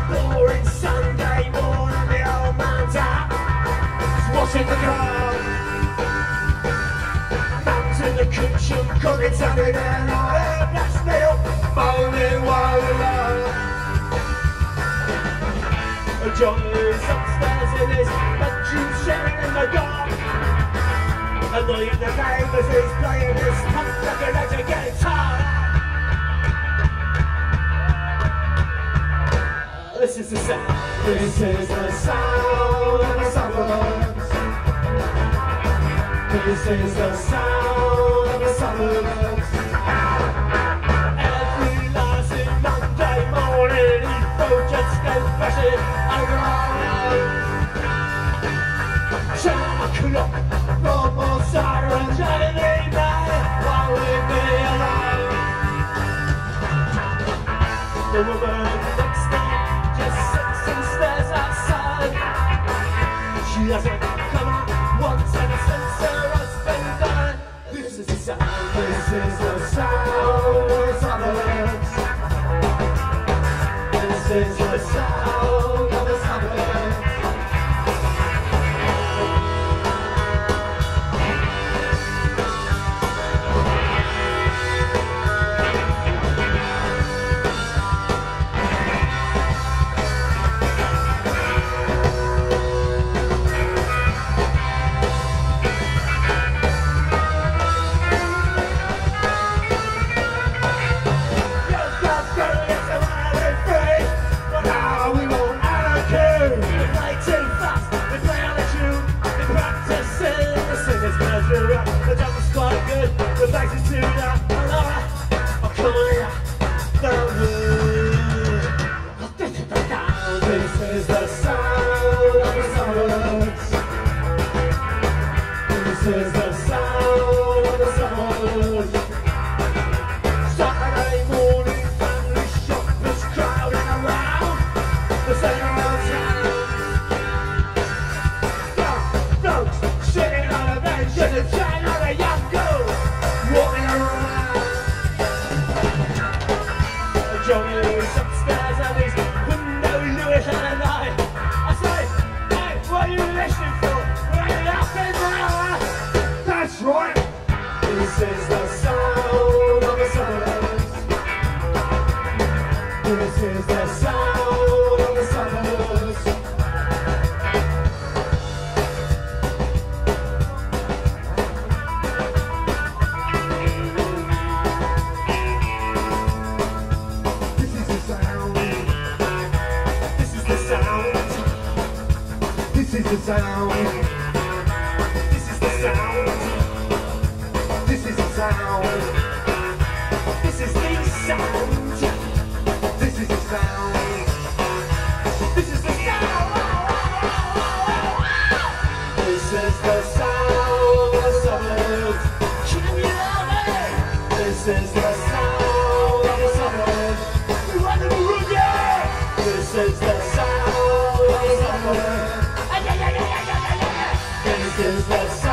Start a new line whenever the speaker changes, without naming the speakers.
Boring Sunday morning, the old man's out, he's washing the car. Mum's in the kitchen, cooking something and I bless me up, moaning while we love. Johnny's upstairs in his bedroom, sharing in the dark. Annoying the neighbours, he's playing his punk-looking guitar. This is the sound. This is the sound of the suburbs. This is the sound of the suburbs. Every last Monday morning, people just go crashing around. 10 o'clock, no more sirens, any night, while we be alone. The woman next door just sits and stares outside. She hasn't come out once ever since her husband died. This is the sound, this is the sound of the suburbs. This is the sound of the suburbs. The jump is quite good, the bass is tuned up, and I'm coming up the wood. This is the sound of the suburbs. This is the sound of the suburbs. Saturday morning, family shoppers crowding around the same old town. Folks sitting on a bench and a chain on a young girl walking around. Johnny is upstairs and his window Lewis and a night. I say, hey, what are you listening for? We're in nothing now. That's right. This is the sound of the suburbs. This is the sound of the suburbs. This is the sound. This is the sound. This is the sound. This is the sound. This is the sound. This is the sound. This is the sound. This is the sound of the suburbs. Can you hear me? This is the sound of the suburbs. Run the boogie! This is the sound of the suburbs. This is the